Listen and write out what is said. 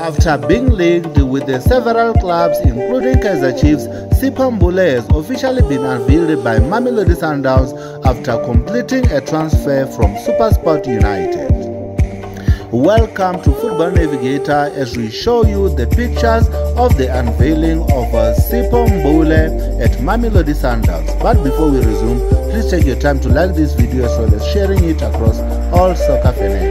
After being linked with several clubs including Kaizer Chiefs, Mbule has officially been unveiled by Mamelodi Sundows after completing a transfer from SuperSport United. Welcome to Football Navigator as we show you the pictures of the unveiling of Mbule at Mamelodi Sundows. But before we resume, please take your time to like this video as well as sharing it across all soccer fanatics.